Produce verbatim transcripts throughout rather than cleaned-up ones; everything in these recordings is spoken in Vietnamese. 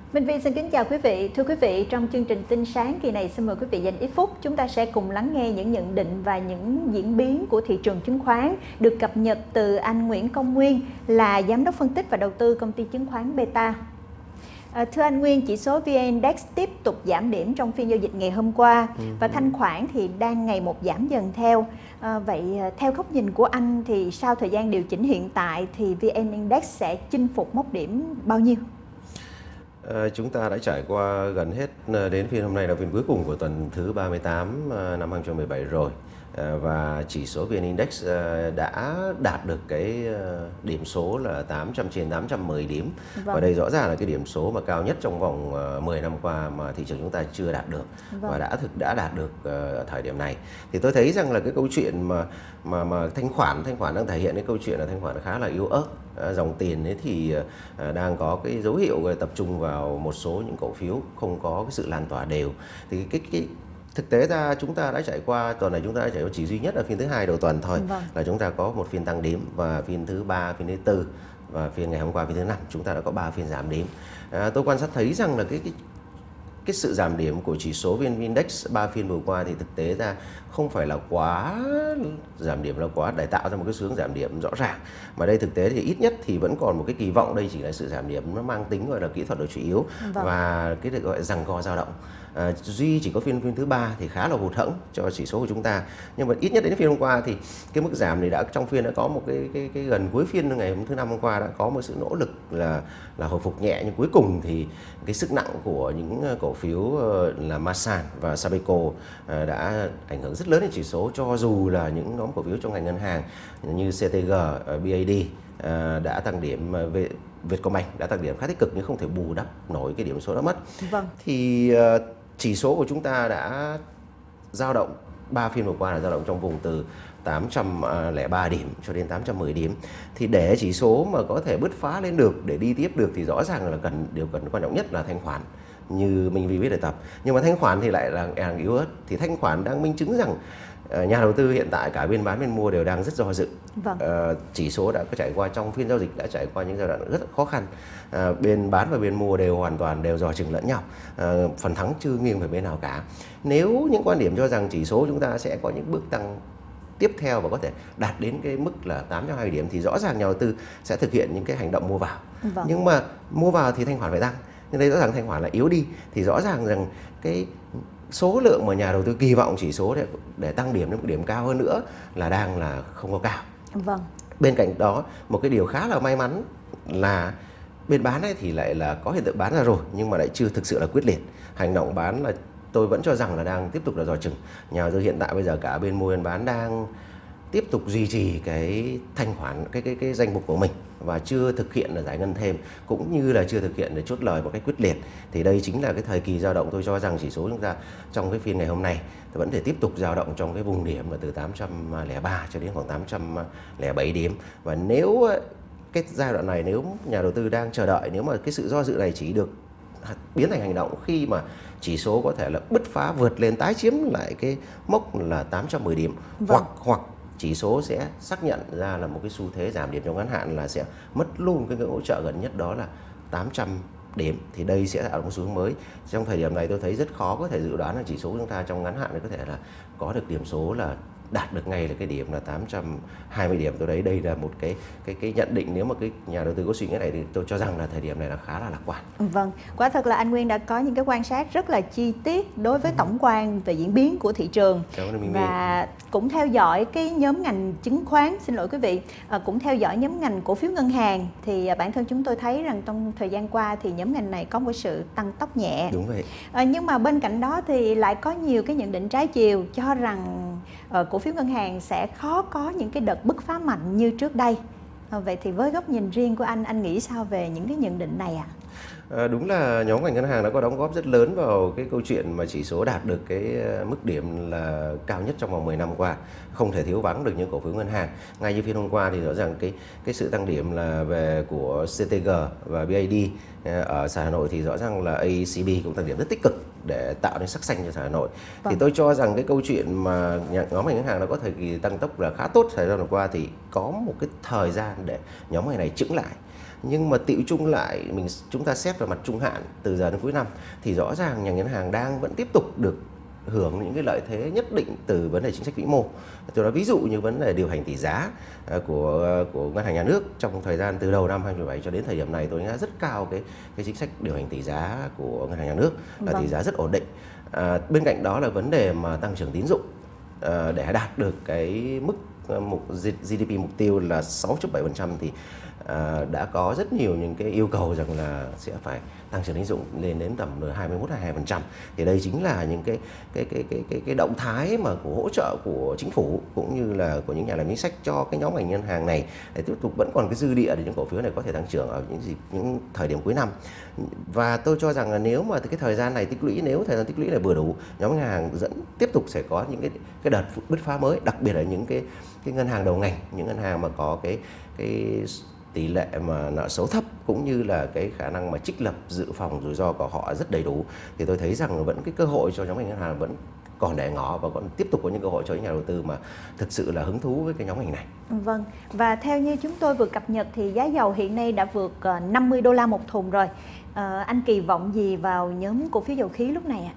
Minh Vi xin kính chào quý vị. Thưa quý vị, trong chương trình Tin Sáng kỳ này xin mời quý vị dành ít phút chúng ta sẽ cùng lắng nghe những nhận định và những diễn biến của thị trường chứng khoán được cập nhật từ anh Nguyễn Công Nguyên, là giám đốc phân tích và đầu tư công ty chứng khoán Beta. À, thưa anh Nguyên, chỉ số vê en-Index tiếp tục giảm điểm trong phiên giao dịch ngày hôm qua và thanh khoản thì đang ngày một giảm dần theo. À, vậy theo góc nhìn của anh thì sau thời gian điều chỉnh hiện tại thì vê en-Index sẽ chinh phục mốc điểm bao nhiêu? À, chúng ta đã trải qua gần hết đến phiên hôm nay là phiên cuối cùng của tuần thứ ba mươi tám năm hai nghìn không trăm mười bảy rồi. À, và chỉ số vê en-Index à, đã đạt được cái à, điểm số là tám trăm trên tám trăm mười điểm. Vâng. Và đây rõ ràng là cái điểm số mà cao nhất trong vòng à, mười năm qua mà thị trường chúng ta chưa đạt được. Vâng. Và đã thực đã đạt được à, ở thời điểm này. Thì tôi thấy rằng là cái câu chuyện mà mà mà thanh khoản thanh khoản đang thể hiện cái câu chuyện là thanh khoản khá là yếu ớt. À, dòng tiền ấy thì à, đang có cái dấu hiệu tập trung vào một số những cổ phiếu không có cái sự lan tỏa đều. Thì cái cái thực tế ra chúng ta đã trải qua tuần này chúng ta đã trải qua chỉ duy nhất là phiên thứ hai đầu tuần thôi. Vâng. Là chúng ta có một phiên tăng điểm, và phiên thứ ba, phiên thứ tư và phiên ngày hôm qua phiên thứ năm chúng ta đã có ba phiên giảm điểm. À, tôi quan sát thấy rằng là cái cái cái sự giảm điểm của chỉ số vê en-Index ba phiên vừa qua thì thực tế ra không phải là quá giảm điểm, là quá để tạo ra một cái xu hướng giảm điểm rõ ràng, mà đây thực tế thì ít nhất thì vẫn còn một cái kỳ vọng đây chỉ là sự giảm điểm nó mang tính gọi là kỹ thuật ở chủ yếu. Vâng. Và cái được gọi là giằng co dao động. À, duy chỉ có phiên phiên thứ ba thì khá là hụt hẫng cho chỉ số của chúng ta, nhưng mà ít nhất đến phiên hôm qua thì cái mức giảm này đã trong phiên đã có một cái cái, cái gần cuối phiên ngày hôm thứ năm hôm qua đã có một sự nỗ lực là là hồi phục nhẹ, nhưng cuối cùng thì cái sức nặng của những cổ phiếu là Masan và Sabeco đã ảnh hưởng rất lớn đến chỉ số, cho dù là những nhóm cổ phiếu trong ngành ngân hàng như xê tê giê, bê a đê đã tăng điểm, về Vietcombank đã tăng điểm khá tích cực nhưng không thể bù đắp nổi cái điểm số đó mất. Vâng. Thì uh, chỉ số của chúng ta đã dao động ba phiên vừa qua là dao động trong vùng từ tám trăm lẻ ba điểm cho đến tám trăm mười điểm. Thì để chỉ số mà có thể bứt phá lên được, để đi tiếp được thì rõ ràng là cần điều cần quan trọng nhất là thanh khoản, như mình vì biết đề tập. Nhưng mà thanh khoản thì lại là hàng yếu ớt. Thì thanh khoản đang minh chứng rằng nhà đầu tư hiện tại cả bên bán bên mua đều đang rất do dự. Vâng. Uh, chỉ số đã có trải qua trong phiên giao dịch đã trải qua những giai đoạn rất khó khăn. Uh, bên bán và bên mua đều hoàn toàn đều dò chừng lẫn nhau. Uh, phần thắng chưa nghiêng về bên nào cả. Nếu những quan điểm cho rằng chỉ số chúng ta sẽ có những bước tăng tiếp theo và có thể đạt đến cái mức là tám trăm hai mươi điểm thì rõ ràng nhà đầu tư sẽ thực hiện những cái hành động mua vào. Vâng. Nhưng mà mua vào thì thanh khoản phải tăng. Nhưng đây rõ ràng thanh khoản là yếu đi, thì rõ ràng rằng cái số lượng mà nhà đầu tư kỳ vọng chỉ số để, để tăng điểm đến một điểm cao hơn nữa là đang là không có cao. Vâng. Bên cạnh đó, một cái điều khá là may mắn là bên bán ấy thì lại là có hiện tượng bán ra rồi nhưng mà lại chưa thực sự là quyết liệt. Hành động bán là tôi vẫn cho rằng là đang tiếp tục là dò chừng. Nhà đầu tư hiện tại bây giờ cả bên mua bên bán đang tiếp tục duy trì cái thanh khoản, cái cái cái danh mục của mình và chưa thực hiện là giải ngân thêm, cũng như là chưa thực hiện để chốt lời một cách quyết liệt. Thì đây chính là cái thời kỳ dao động. Tôi cho rằng chỉ số chúng ta trong cái phiên ngày hôm nay vẫn thể tiếp tục dao động trong cái vùng điểm là từ tám trăm lẻ ba cho đến khoảng tám trăm lẻ bảy điểm. Và nếu cái giai đoạn này, nếu nhà đầu tư đang chờ đợi, nếu mà cái sự do dự này chỉ được biến thành hành động khi mà chỉ số có thể là bứt phá vượt lên, tái chiếm lại cái mốc là tám trăm mười điểm. Vâng. hoặc hoặc chỉ số sẽ xác nhận ra là một cái xu thế giảm điểm trong ngắn hạn, là sẽ mất luôn cái ngưỡng hỗ trợ gần nhất đó là tám trăm điểm, thì đây sẽ là một xu hướng mới. Trong thời điểm này tôi thấy rất khó có thể dự đoán là chỉ số chúng ta trong ngắn hạn này có thể là có được điểm số là đạt được ngay là cái điểm là tám trăm hai mươi điểm. Tôi thấy đây là một cái cái cái nhận định, nếu mà cái nhà đầu tư có suy nghĩ này thì tôi cho rằng là thời điểm này là khá là lạc quan. Vâng, quả thật là anh Nguyên đã có những cái quan sát rất là chi tiết đối với tổng quan về diễn biến của thị trường, và cũng theo dõi cái nhóm ngành chứng khoán, xin lỗi quý vị, à, cũng theo dõi nhóm ngành cổ phiếu ngân hàng. Thì à, bản thân chúng tôi thấy rằng trong thời gian qua thì nhóm ngành này có một sự tăng tốc nhẹ. Đúng vậy. À, nhưng mà bên cạnh đó thì lại có nhiều cái nhận định trái chiều cho rằng à, cổ phiếu ngân hàng sẽ khó có những cái đợt bứt phá mạnh như trước đây. À, vậy thì với góc nhìn riêng của anh, anh nghĩ sao về những cái nhận định này ạ? À? À, đúng là nhóm ngành ngân hàng đã có đóng góp rất lớn vào cái câu chuyện mà chỉ số đạt được cái mức điểm là cao nhất trong vòng mười năm qua. Không thể thiếu vắng được những cổ phiếu ngân hàng. Ngay như phiên hôm qua thì rõ ràng cái cái sự tăng điểm là về của xê tê giê và bê a đê ở sàn Hà Nội, thì rõ ràng là a xê bê cũng tăng điểm rất tích cực để tạo nên sắc xanh cho Hà Nội. Vâng. Thì tôi cho rằng cái câu chuyện mà nhóm ngành ngân hàng nó có thời kỳ tăng tốc là khá tốt thời gian vừa qua, thì có một cái thời gian để nhóm ngành này chững lại. Nhưng mà tựu chung lại, mình chúng ta xét về mặt trung hạn từ giờ đến cuối năm thì rõ ràng nhà ngân hàng đang vẫn tiếp tục được hưởng những cái lợi thế nhất định từ vấn đề chính sách vĩ mô. Tôi nói ví dụ như vấn đề điều hành tỷ giá của của ngân hàng nhà nước trong thời gian từ đầu năm hai không một bảy cho đến thời điểm này, tôi đánh giá rất cao cái cái chính sách điều hành tỷ giá của ngân hàng nhà nước, là vâng. tỷ giá rất ổn định. À, bên cạnh đó là vấn đề mà tăng trưởng tín dụng, à, để đạt được cái mức mục giê đê pê mục tiêu là sáu phẩy bảy phần trăm thì à, đã có rất nhiều những cái yêu cầu rằng là sẽ phải tăng trưởng tín dụng lên đến tầm hai mươi mốt hai mươi hai phần trăm. Thì đây chính là những cái cái cái cái cái cái động thái mà của hỗ trợ của chính phủ cũng như là của những nhà làm chính sách cho cái nhóm ngành ngân hàng này để tiếp tục vẫn còn cái dư địa để những cổ phiếu này có thể tăng trưởng ở những dịp những thời điểm cuối năm. Và tôi cho rằng là nếu mà cái thời gian này tích lũy, nếu thời gian tích lũy này vừa đủ, nhóm ngân hàng dẫn tiếp tục sẽ có những cái cái đợt bứt phá mới, đặc biệt là những cái cái ngân hàng đầu ngành, những ngân hàng mà có cái cái tỷ lệ mà nợ xấu thấp cũng như là cái khả năng mà trích lập dự phòng rủi ro của họ rất đầy đủ, thì tôi thấy rằng vẫn cái cơ hội cho nhóm ngành ngân hàng vẫn còn để ngỏ và còn tiếp tục có những cơ hội cho những nhà đầu tư mà thực sự là hứng thú với cái nhóm ngành này. Vâng, và theo như chúng tôi vừa cập nhật thì giá dầu hiện nay đã vượt năm mươi đô la một thùng rồi. À, anh kỳ vọng gì vào nhóm cổ phiếu dầu khí lúc này ạ?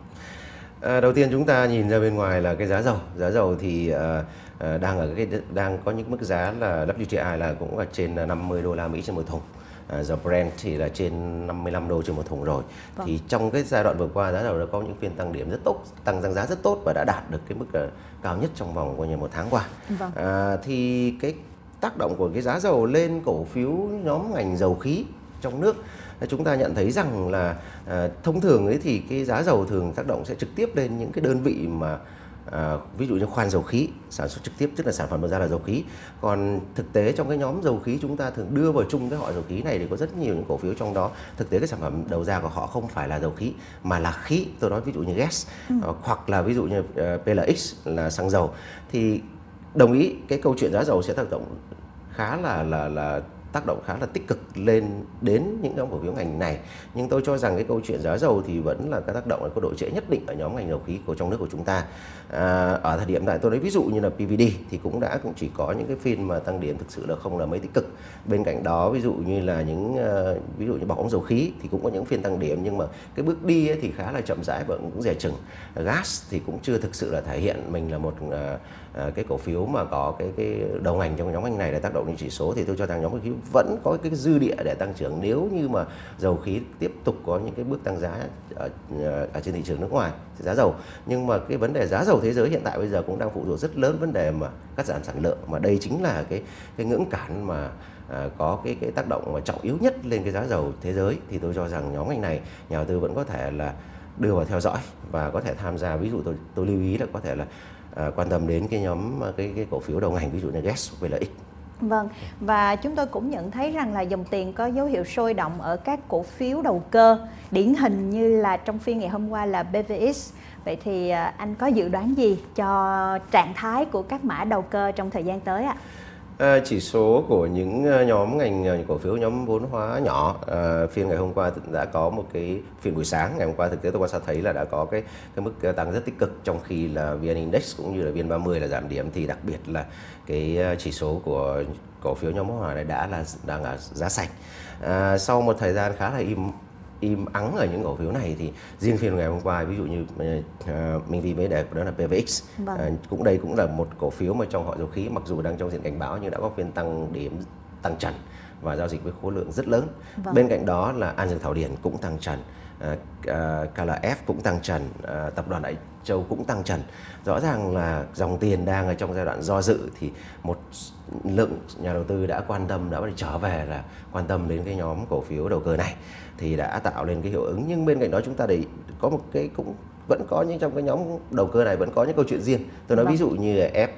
À, đầu tiên chúng ta nhìn ra bên ngoài là cái giá dầu, giá dầu thì à, à, đang ở cái đang có những mức giá là vê kép tê i là cũng là trên năm mươi đô la Mỹ trên một thùng. À, dầu Brent thì là trên năm mươi lăm đô trên một thùng rồi. Vâng. Thì trong cái giai đoạn vừa qua giá dầu đã có những phiên tăng điểm rất tốt, tăng tăng giá rất tốt và đã đạt được cái mức uh, cao nhất trong vòng coi như một tháng qua. Vâng. À, thì cái tác động của cái giá dầu lên cổ phiếu nhóm ngành dầu khí trong nước, chúng ta nhận thấy rằng là à, thông thường ấy thì cái giá dầu thường tác động sẽ trực tiếp lên những cái đơn vị mà à, ví dụ như khoan dầu khí sản xuất trực tiếp, tức là sản phẩm đầu ra là dầu khí. Còn thực tế trong cái nhóm dầu khí chúng ta thường đưa vào chung cái họ dầu khí này thì có rất nhiều những cổ phiếu trong đó thực tế cái sản phẩm đầu ra của họ không phải là dầu khí mà là khí, tôi nói ví dụ như gas, ừ. hoặc là ví dụ như uh, pê lờ ích là xăng dầu. Thì đồng ý cái câu chuyện giá dầu sẽ tác động khá là là là tác động khá là tích cực lên đến những nhóm cổ phiếu ngành này, nhưng tôi cho rằng cái câu chuyện giá dầu thì vẫn là cái tác động có độ trễ nhất định ở nhóm ngành dầu khí của trong nước của chúng ta. À, ở thời điểm này tôi lấy ví dụ như là pê vê đê thì cũng đã cũng chỉ có những cái phiên mà tăng điểm thực sự là không là mấy tích cực. Bên cạnh đó ví dụ như là những uh, ví dụ như bảo ống dầu khí thì cũng có những phiên tăng điểm, nhưng mà cái bước đi ấy thì khá là chậm rãi và cũng dè chừng. Gas thì cũng chưa thực sự là thể hiện mình là một uh, uh, cái cổ phiếu mà có cái cái đầu ngành trong nhóm ngành này để tác động đến chỉ số, thì tôi cho rằng nhóm cổ phiếu vẫn có cái dư địa để tăng trưởng nếu như mà dầu khí tiếp tục có những cái bước tăng giá ở, ở trên thị trường nước ngoài, giá dầu. Nhưng mà cái vấn đề giá dầu thế giới hiện tại bây giờ cũng đang phụ thuộc rất lớn vấn đề mà cắt giảm sản lượng, mà đây chính là cái cái ngưỡng cản mà à, có cái cái tác động mà trọng yếu nhất lên cái giá dầu thế giới. Thì tôi cho rằng nhóm ngành này nhà đầu tư vẫn có thể là đưa vào theo dõi và có thể tham gia. Ví dụ tôi tôi lưu ý là có thể là à, quan tâm đến cái nhóm cái cái cổ phiếu đầu ngành ví dụ như gas pê lờ ích. Vâng, và chúng tôi cũng nhận thấy rằng là dòng tiền có dấu hiệu sôi động ở các cổ phiếu đầu cơ, điển hình như là trong phiên ngày hôm qua là bê vê ích. Vậy thì anh có dự đoán gì cho trạng thái của các mã đầu cơ trong thời gian tới ạ? À, chỉ số của những nhóm ngành những cổ phiếu nhóm vốn hóa nhỏ à, phiên ngày hôm qua đã có một cái phiên buổi sáng ngày hôm qua thực tế tôi quan sát thấy là đã có cái cái mức tăng rất tích cực, trong khi là vê en Index cũng như là vê en ba mươi là giảm điểm, thì đặc biệt là cái chỉ số của cổ phiếu nhóm vốn hóa này đã là đang ở giá sạch. À, sau một thời gian khá là im im ắng ở những cổ phiếu này thì riêng phiên ngày hôm qua ví dụ như uh, mình vì mới đề đó là pê vê ích, vâng. uh, cũng đây cũng là một cổ phiếu mà trong họ dầu khí mặc dù đang trong diện cảnh báo nhưng đã có phiên tăng điểm tăng trần và giao dịch với khối lượng rất lớn. Vâng. Bên cạnh đó là An Dương Thảo Điền cũng tăng trần, uh, uh, ca lờ ép cũng tăng trần, uh, tập đoàn Đại Châu cũng tăng trần. Rõ ràng là dòng tiền đang ở trong giai đoạn do dự, thì một lượng nhà đầu tư đã quan tâm, đã trở về là quan tâm đến cái nhóm cổ phiếu đầu cơ này thì đã tạo lên cái hiệu ứng. Nhưng bên cạnh đó chúng ta để có một cái cũng vẫn có những trong cái nhóm đầu cơ này vẫn có những câu chuyện riêng. Tôi nói vâng. ví dụ như là F,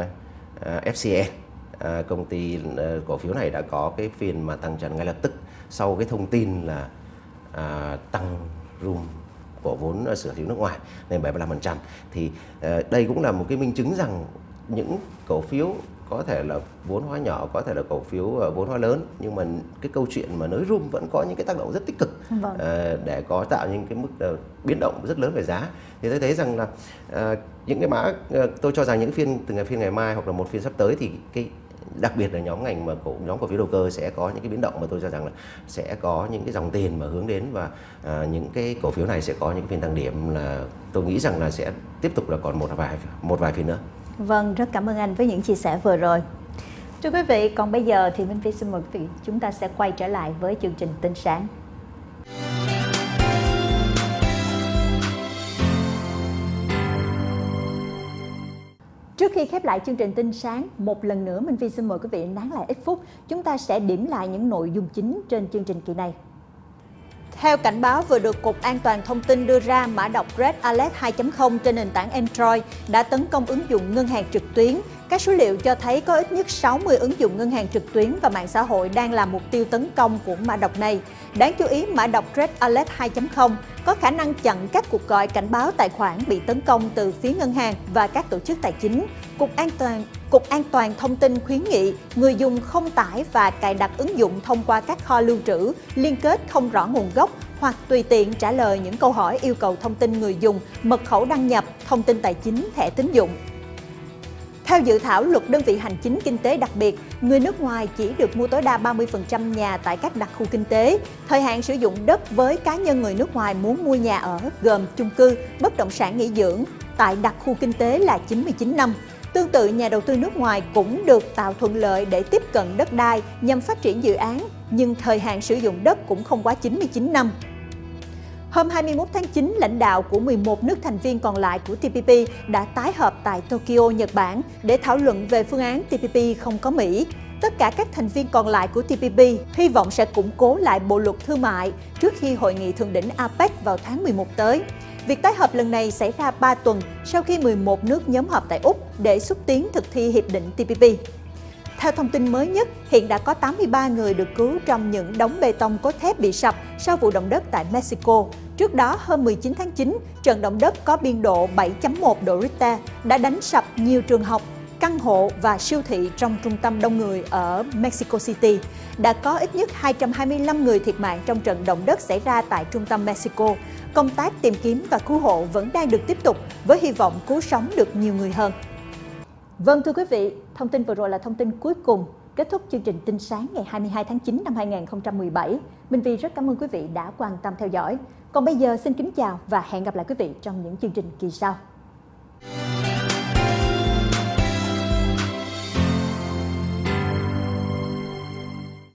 uh, ép xê en, uh, công ty uh, cổ phiếu này đã có cái phiên mà tăng trần ngay lập tức sau cái thông tin là uh, tăng room của vốn sở hữu nước ngoài lên bảy mươi lăm phần trăm. Thì uh, đây cũng là một cái minh chứng rằng những cổ phiếu có thể là vốn hóa nhỏ, có thể là cổ phiếu vốn hóa lớn, nhưng mà cái câu chuyện mà nới room vẫn có những cái tác động rất tích cực vâng. để có tạo những cái mức biến động rất lớn về giá. Thì tôi thấy rằng là những cái mã, tôi cho rằng những phiên từ ngày phiên ngày mai hoặc là một phiên sắp tới thì cái đặc biệt là nhóm ngành mà cổ nhóm cổ phiếu đầu cơ sẽ có những cái biến động mà tôi cho rằng là sẽ có những cái dòng tiền mà hướng đến, và à, những cái cổ phiếu này sẽ có những phiên tăng điểm là tôi nghĩ rằng là sẽ tiếp tục là còn một vài một vài phiên nữa. Vâng, rất cảm ơn anh với những chia sẻ vừa rồi. Thưa quý vị, còn bây giờ thì Minh Phi xin mời quý vị chúng ta sẽ quay trở lại với chương trình Tin Sáng. Trước khi khép lại chương trình Tin Sáng, một lần nữa Minh Phi xin mời quý vị nán lại ít phút, chúng ta sẽ điểm lại những nội dung chính trên chương trình kỳ này. Theo cảnh báo vừa được Cục An toàn Thông tin đưa ra, mã độc Red Alert hai chấm không trên nền tảng Android đã tấn công ứng dụng ngân hàng trực tuyến. Các số liệu cho thấy có ít nhất sáu mươi ứng dụng ngân hàng trực tuyến và mạng xã hội đang là mục tiêu tấn công của mã độc này. Đáng chú ý, mã độc Red Alert hai chấm không có khả năng chặn các cuộc gọi cảnh báo tài khoản bị tấn công từ phía ngân hàng và các tổ chức tài chính. Cục An toàn Cục An toàn Thông tin khuyến nghị người dùng không tải và cài đặt ứng dụng thông qua các kho lưu trữ, liên kết không rõ nguồn gốc hoặc tùy tiện trả lời những câu hỏi yêu cầu thông tin người dùng, mật khẩu đăng nhập, thông tin tài chính, thẻ tín dụng. Theo dự thảo luật đơn vị hành chính kinh tế đặc biệt, người nước ngoài chỉ được mua tối đa ba mươi phần trăm nhà tại các đặc khu kinh tế. Thời hạn sử dụng đất với cá nhân người nước ngoài muốn mua nhà ở gồm chung cư, bất động sản nghỉ dưỡng tại đặc khu kinh tế là chín mươi chín năm. Tương tự, nhà đầu tư nước ngoài cũng được tạo thuận lợi để tiếp cận đất đai nhằm phát triển dự án, nhưng thời hạn sử dụng đất cũng không quá chín mươi chín năm. Hôm hai mươi mốt tháng chín, lãnh đạo của mười một nước thành viên còn lại của T P P đã tái họp tại Tokyo, Nhật Bản để thảo luận về phương án T P P không có Mỹ. Tất cả các thành viên còn lại của T P P hy vọng sẽ củng cố lại bộ luật thương mại trước khi hội nghị thượng đỉnh A P E C vào tháng mười một tới. Việc tái họp lần này xảy ra ba tuần sau khi mười một nước nhóm họp tại Úc để xúc tiến thực thi hiệp định T P P. Theo thông tin mới nhất, hiện đã có tám mươi ba người được cứu trong những đống bê tông cốt thép bị sập sau vụ động đất tại Mexico. Trước đó, hôm mười chín tháng chín, trận động đất có biên độ bảy chấm một độ Richter đã đánh sập nhiều trường học, căn hộ và siêu thị trong trung tâm đông người ở Mexico City. Đã có ít nhất hai trăm hai mươi lăm người thiệt mạng trong trận động đất xảy ra tại trung tâm Mexico. Công tác tìm kiếm và cứu hộ vẫn đang được tiếp tục với hy vọng cứu sống được nhiều người hơn. Vâng, thưa quý vị, thông tin vừa rồi là thông tin cuối cùng kết thúc chương trình Tin Sáng ngày hai mươi hai tháng chín năm hai nghìn không trăm mười bảy. Minh Vi rất cảm ơn quý vị đã quan tâm theo dõi. Còn bây giờ xin kính chào và hẹn gặp lại quý vị trong những chương trình kỳ sau.